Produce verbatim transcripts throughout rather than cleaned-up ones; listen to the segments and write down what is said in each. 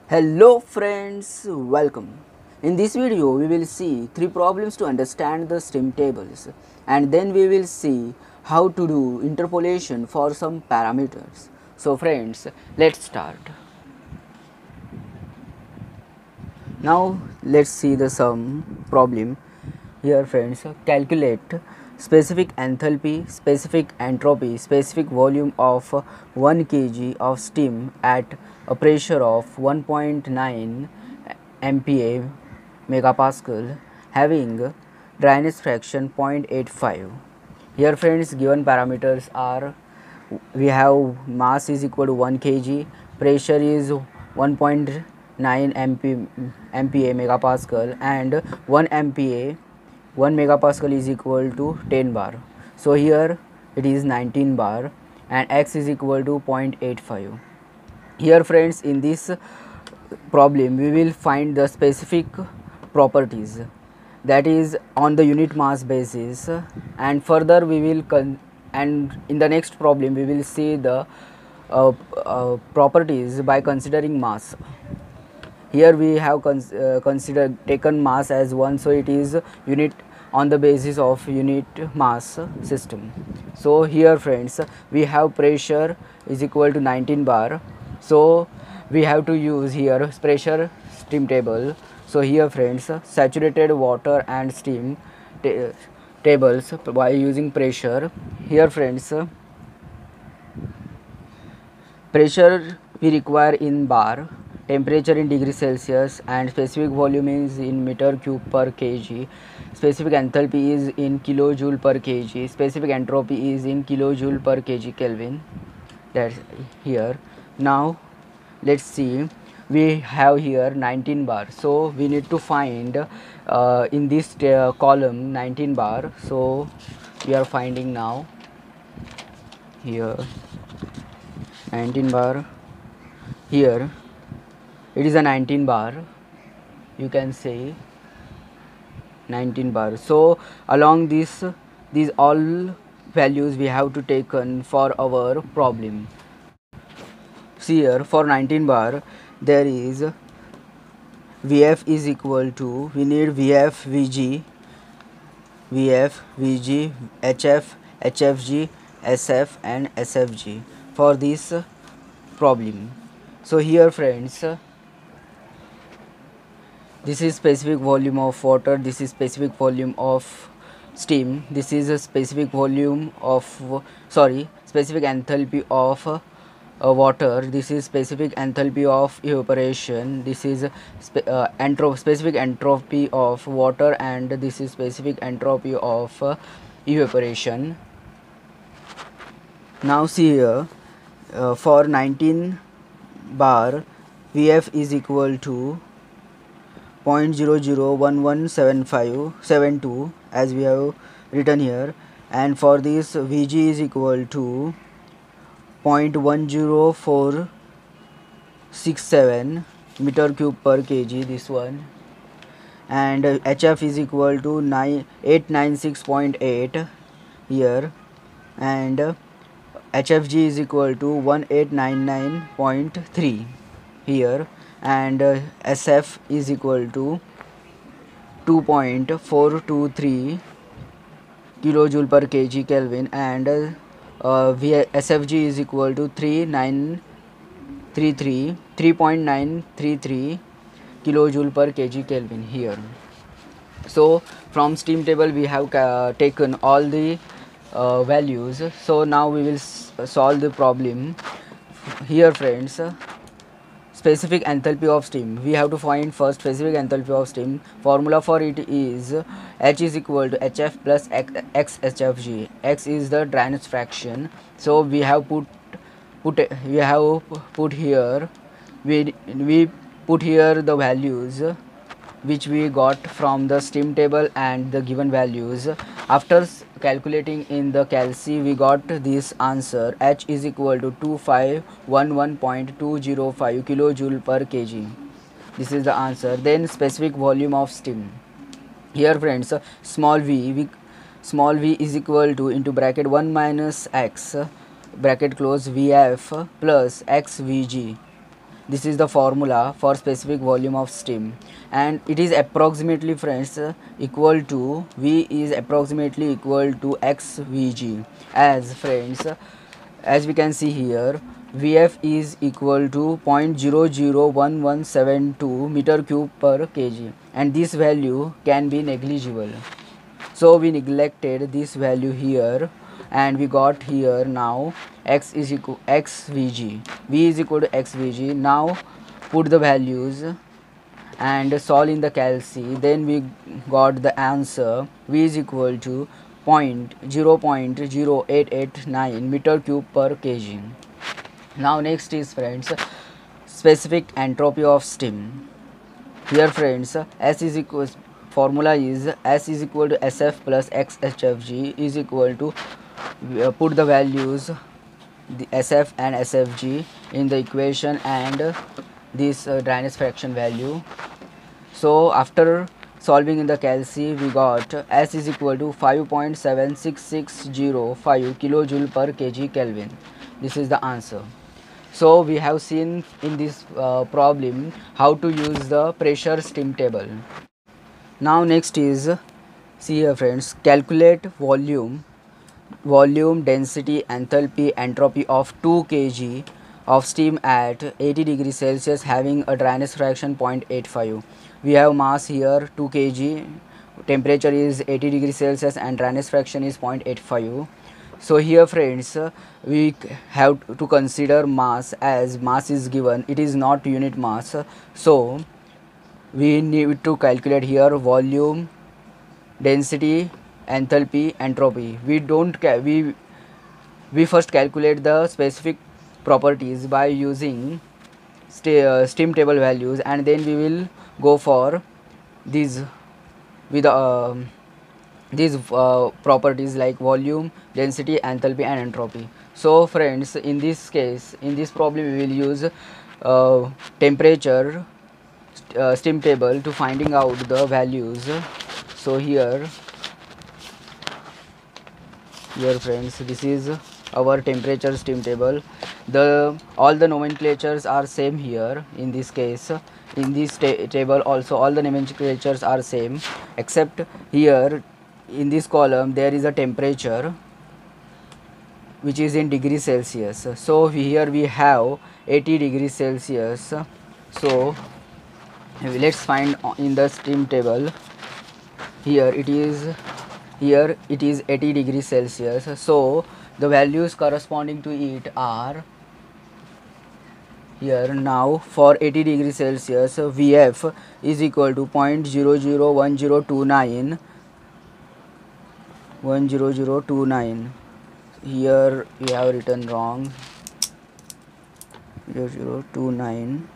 Hello friends, welcome. In this video we will see three problems to understand the stream tables, and then we will see how to do interpolation for some parameters. So friends, let's start. Now let's see the sum problem. Here friends, calculate specific enthalpy, specific entropy, specific volume of one kilogram of steam at a pressure of one point nine M P A megapascal having dryness fraction zero point eight five. Here friends, given parameters are, we have mass is equal to one kilogram, pressure is one point nine M P A megapascal, and one M P A one megapascal is equal to ten bar. So here it is nineteen bar and x is equal to zero point eight five. Here friends, in this problem we will find the specific properties, that is on the unit mass basis, and further we will con and in the next problem we will see the uh, uh, properties by considering mass. Here we have cons uh, considered taken mass as one, so it is unit on the basis of unit mass system. So here friends, we have pressure is equal to nineteen bar, so we have to use here pressure stream table. So here friends, saturated water and steam ta tables by using pressure. Here friends, pressure we require in bar, temperature in degree Celsius, and specific volume is in meter cube per kg, specific enthalpy is in kilojoule per kg, specific entropy is in kilojoule per kg Kelvin. That's here. Now let's see, we have here nineteen bar, so we need to find uh, in this uh, column nineteen bar. So we are finding now here nineteen bar. Here it is a nineteen bar, you can say nineteen bar. So along this, these all values we have to taken for our problem. See here, for nineteen bar there is Vf is equal to, we need Vf, Vg, Vf, Vg, Hf, Hfg, Sf and Sfg for this problem. So here friends, this is specific volume of water, this is specific volume of steam, this is a specific volume of sorry specific enthalpy of uh, water, this is specific enthalpy of evaporation, this is spe uh, entro specific entropy of water, and this is specific entropy of uh, evaporation. Now see here, uh, for nineteen bar Vf is equal to zero point zero zero one one seven five seven two as we have written here, and for this Vg is equal to zero point one zero four six seven meter cube per kg, this one, and Hf is equal to eight ninety-six point eight here, and Hfg is equal to eighteen ninety-nine point three here, and uh, Sf is equal to two point four two three kilojoule per kg Kelvin, and uh, uh, Sfg is equal to three point nine three three kilojoule per kg Kelvin here. So from steam table we have uh, taken all the uh, values. So now we will solve the problem. Here friends, specific enthalpy of steam, we have to find first specific enthalpy of steam. Formula for it is H is equal to Hf plus X Hfg. X is the dryness fraction, so we have put put we have put here we we put here the values which we got from the steam table and the given values. After calculating in the calci, we got this answer: H is equal to two thousand five hundred eleven point two zero five kilojoule per kg. This is the answer. Then specific volume of steam. Here friends, small v, we, small v is equal to into bracket one minus x bracket close Vf plus x Vg This is the formula for specific volume of steam, and it is approximately, friends, equal to V is approximately equal to X V G. As friends, as we can see here, V F is equal to zero point zero zero one one seven two meter cube per kg, and this value can be negligible. So we neglected this value here, and we got here now x is equal X V G. V is equal to X V G. Now put the values and solve in the calci. Then we got the answer. V is equal to zero point zero eight eight nine meter cube per kg. Now next is, friends, specific entropy of steam. Here, friends, S is equal formula is S is equal to S F plus X H F G is equal to, uh, put the values the S F and S F G in the equation, and uh, this uh, dryness fraction value. So after solving in the calci, we got S is equal to five point seven six six zero five kilojoule per kg Kelvin. This is the answer. So we have seen in this uh, problem how to use the pressure steam table. Now next is, see here, friends, calculate volume volume density enthalpy entropy of two kilograms of steam at eighty degrees Celsius having a dryness fraction zero point eight five. We have mass here two kilograms, temperature is eighty degrees Celsius, and dryness fraction is zero point eight five. So here, friends, we have to consider mass, as mass is given, it is not unit mass. So we need to calculate here volume density enthalpy entropy. We don't ca we we first calculate the specific properties by using st uh, steam table values, and then we will go for these with uh, these uh, properties like volume, density, enthalpy, and entropy. So friends, in this case, in this problem, we will use uh, temperature st uh, steam table to finding out the values. So here here friends, this is our temperature steam table. The all the nomenclatures are same here. In this case, in this ta table also all the nomenclatures are same, except here in this column there is a temperature which is in degrees Celsius. So here we have eighty degrees Celsius. So let's find in the steam table. Here it is here it is eighty degrees Celsius. So the values corresponding to it are here. Now for eighty degrees Celsius, V F is equal to zero point zero zero one zero two nine one zero zero two nine. Here we have written wrong, zero zero two nine,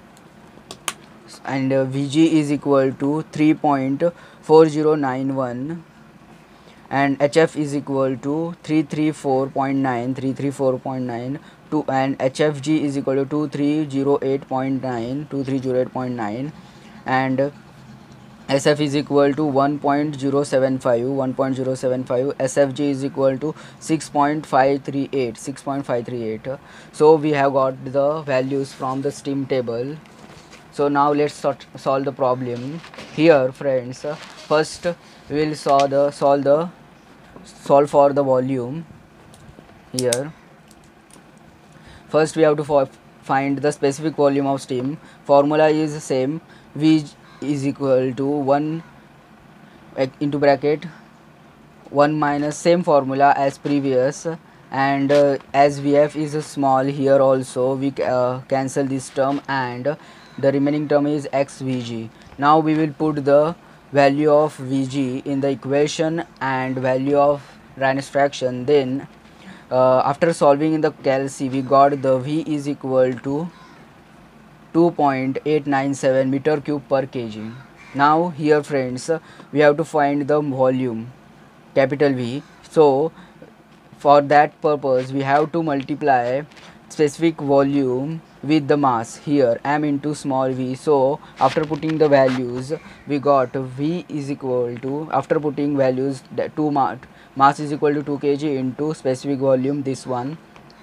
and uh, V G is equal to three point four zero nine one, and H F is equal to three thirty-four point nine three thirty-four point nine two, and H F G is equal to two three zero eight point nine two three zero eight point nine, and S F is equal to one point zero seven five one point zero seven five, S F G is equal to six point five three eight six point five three eight. So we have got the values from the steam table. So now let's sort, solve the problem. Here, friends, first we will solve the solve the solve for the volume. Here first we have to find the specific volume of steam. Formula is the same. V is equal to one into bracket one minus same formula as previous, and uh, as V F is uh, small, here also we uh, cancel this term, and the remaining term is X V G. Now we will put the value of V G in the equation and value of dryness fraction. Then uh, after solving in the calc, we got the V is equal to two point eight nine seven meter cube per kg. Now here, friends, we have to find the volume, capital V. So for that purpose we have to multiply specific volume with the mass, here m into small v. So after putting the values, we got V is equal to, after putting values, that two mass mass is equal to two kilograms into specific volume, this one.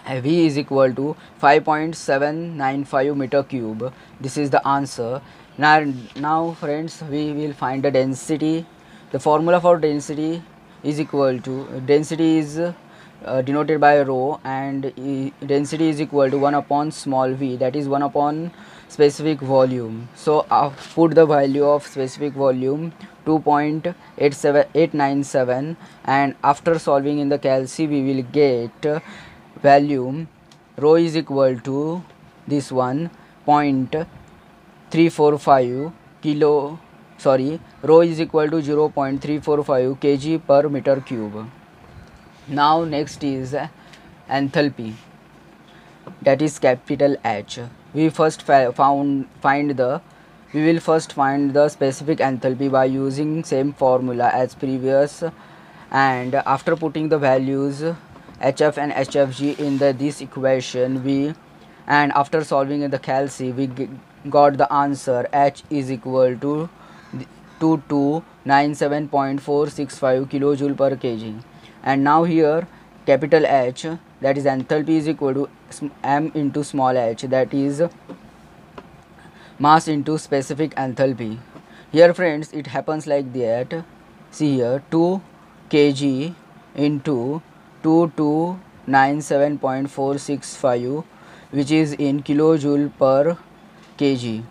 V is equal to five point seven nine five meter cube. This is the answer. Now, now friends, we will find the density. The formula for density is equal to, density is uh, denoted by rho, and e, density is equal to one upon small v, that is one upon specific volume. So uh, put the value of specific volume two point eight seven eight nine seven, and after solving in the calc we will get value rho is equal to this one point three four five kilo, sorry, rho is equal to zero point three four five kg per meter cube. Now next is enthalpy, that is capital H. We first found find the we will first find the specific enthalpy by using same formula as previous, and after putting the values H F and H F G in the this equation, we and after solving in the calc we got the answer H is equal to two two nine seven point four six five kilojoule per kg. And now here capital H, that is enthalpy, is equal to m into small h, that is mass into specific enthalpy. Here friends, it happens like that. See here, two kg into two two nine seven point four six five, which is in kilojoule per kg,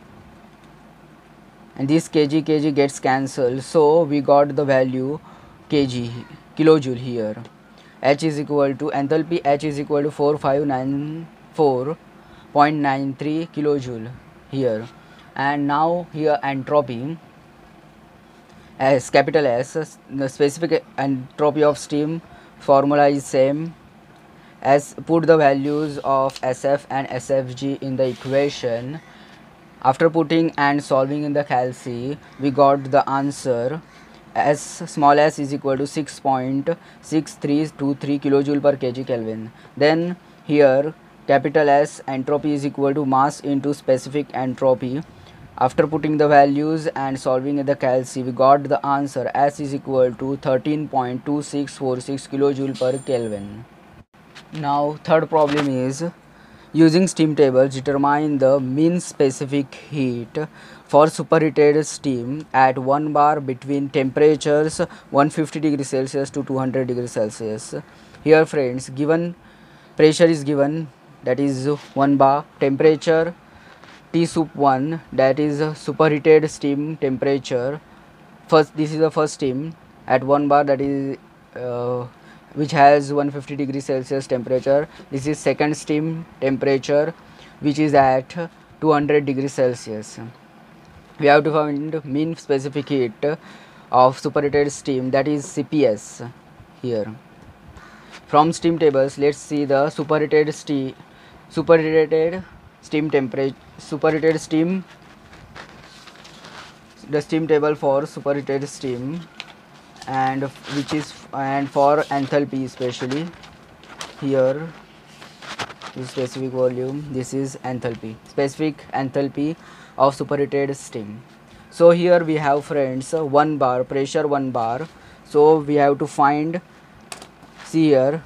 and this kg kg gets cancelled, so we got the value kg kilojoule here. H is equal to enthalpy H is equal to four five nine four point nine three kilojoule here. And now here entropy, as capital S, the specific entropy of steam formula is same as put the values of S F and S F G in the equation. After putting and solving in the calc, we got the answer as small s is equal to six point six three two three kilojoule per kg Kelvin. Then here capital S entropy is equal to mass into specific entropy. After putting the values and solving in the calc, we got the answer S is equal to thirteen point two six four six kilojoule per Kelvin. Now third problem is using steam tables determine the mean specific heat for superheated steam at one bar between temperatures one hundred fifty degrees Celsius to two hundred degrees Celsius. Here friends, given pressure is given, that is one bar, temperature T sup one, that is superheated steam temperature. First, this is the first steam at one bar, that is uh, which has one hundred fifty degrees Celsius temperature. This is second steam temperature, which is at two hundred degrees Celsius. We have to find mean specific heat of superheated steam, that is C P S here. From steam tables, let's see the superheated steam superheated steam temperature superheated steam the steam table for superheated steam, and which is and for enthalpy especially. Here this specific volume, this is enthalpy, specific enthalpy of superheated steam. So here we have friends one bar, pressure one bar, so we have to find, see here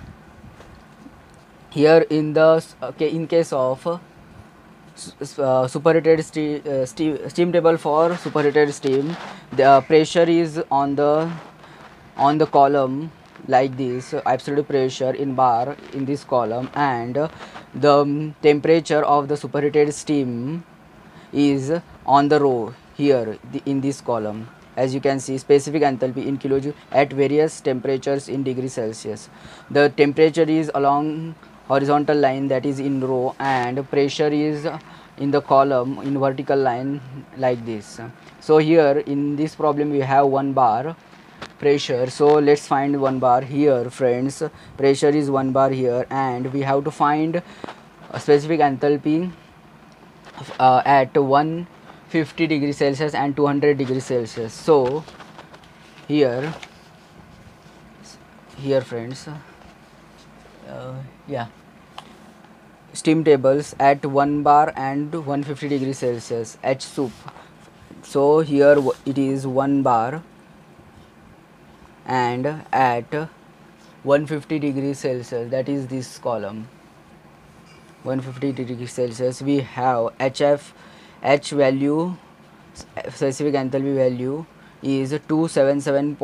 here in the okay, in case of uh, superheated steam, uh, steam steam table for superheated steam, the pressure is on the on the column like this, absolute pressure in bar in this column, and the temperature of the superheated steam is on the row here the, in this column. As you can see, specific enthalpy in kilojoule at various temperatures in degree Celsius. The temperature is along horizontal line, that is in row, and pressure is in the column in vertical line like this. So here in this problem we have one bar pressure, so let's find one bar here friends. Pressure is one bar here, and we have to find a specific enthalpy uh, at one hundred fifty degrees Celsius and two hundred degrees Celsius. So here here friends uh, yeah, steam tables at one bar and one hundred fifty degrees Celsius, H sup. So here it is one bar and at one hundred fifty degrees Celsius, that is this column. one hundred fifty degrees Celsius, we have H F, H value, specific enthalpy value is two seventy-seven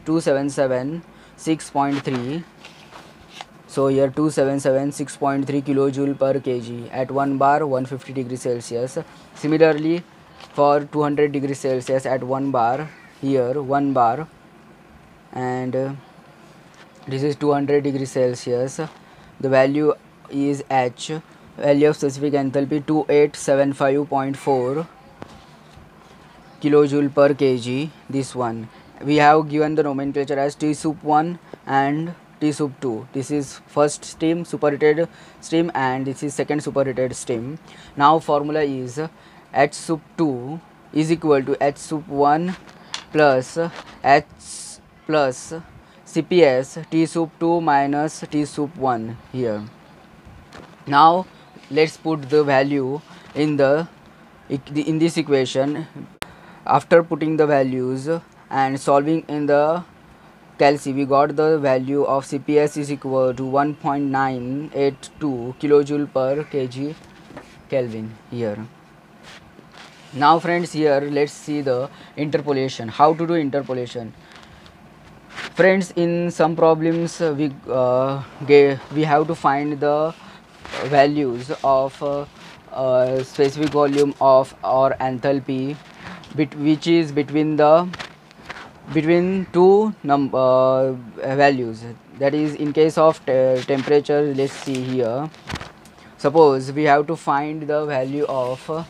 six point three. So here two seventy-six point three kilojoule per kg at one bar one hundred fifty degrees Celsius. Similarly for two hundred degrees Celsius at one bar, here one bar, and uh, this is two hundred degrees Celsius. The value is H, value of specific enthalpy two eight seven five point four kilojoule per kg. This one we have given the nomenclature as T soup one and T soup two. This is first steam superheated steam and this is second superheated steam. Now formula is H soup two is equal to H soup one plus H plus C P S T soup two minus T soup one here. Now let's put the value in the in this equation. After putting the values and solving in the calc, we got the value of C P S is equal to one point nine eight two kilojoule per kg Kelvin here. Now friends, here let's see the interpolation. How to do interpolation? Friends, in some problems uh, we uh, we have to find the values of uh, uh, specific volume of or enthalpy bit which is between the between two num uh, values. That is, in case of te temperature, let's see here. Suppose we have to find the value of uh,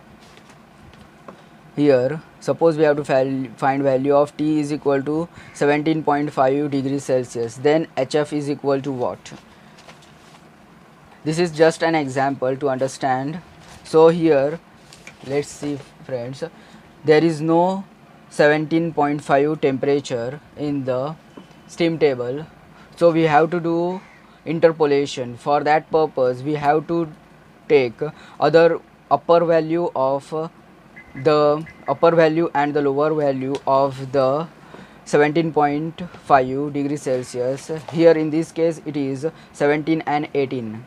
here suppose we have to find value of T is equal to seventeen point five degrees Celsius, then H F is equal to what? This is just an example to understand. So here let's see friends, there is no seventeen point five temperature in the steam table, so we have to do interpolation. For that purpose we have to take other upper value of uh, the upper value and the lower value of the seventeen point five degrees Celsius. Here in this case it is seventeen and eighteen,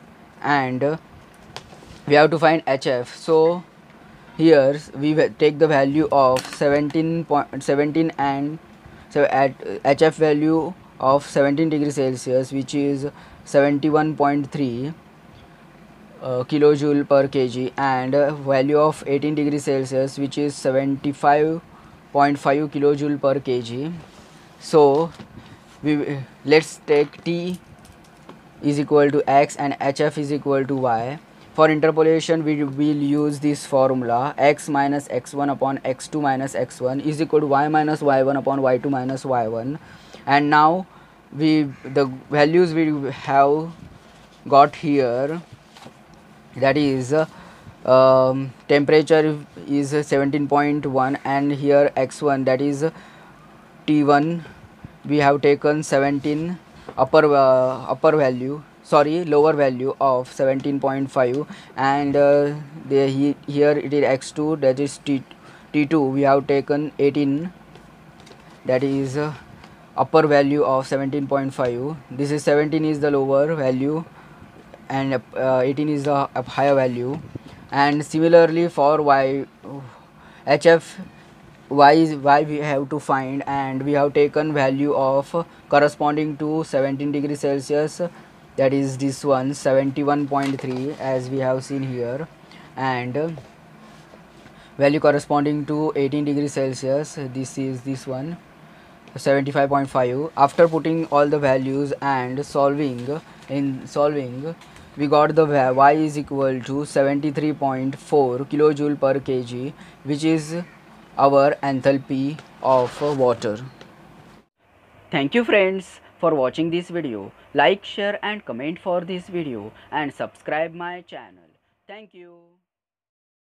and uh, we have to find H F. So here we take the value of seventeen point seventeen and so at uh, H F value of seventeen degrees Celsius, which is seventy-one point three uh, kilojoule per kg, and uh, value of eighteen degrees Celsius, which is seventy-five point five kilojoule per kg. So we let's take T is equal to X and H F is equal to Y. For interpolation we will use this formula: X minus X one upon X two minus X one is equal to Y minus Y one upon Y two minus Y one. And now we the values we have got here, that is uh, um, temperature is seventeen point one, and here X one, that is T one, we have taken seventeen, upper uh, upper value sorry lower value of seventeen point five, and uh, the, he, here it is X two, that is T, T2, we have taken eighteen, that is uh, upper value of seventeen point five. This is seventeen is the lower value and uh, eighteen is the higher value. And similarly for Y, H F, Y is Y we have to find, and we have taken value of corresponding to seventeen degrees Celsius, that is this one seventy-one point three as we have seen here, and value corresponding to eighteen degrees Celsius, this is this one seventy-five point five. After putting all the values and solving in solving we got the Y is equal to seventy-three point four kilojoule per kg, which is our enthalpy of water. Thank you friends for watching this video. Like, share and comment for this video, and subscribe my channel. Thank you.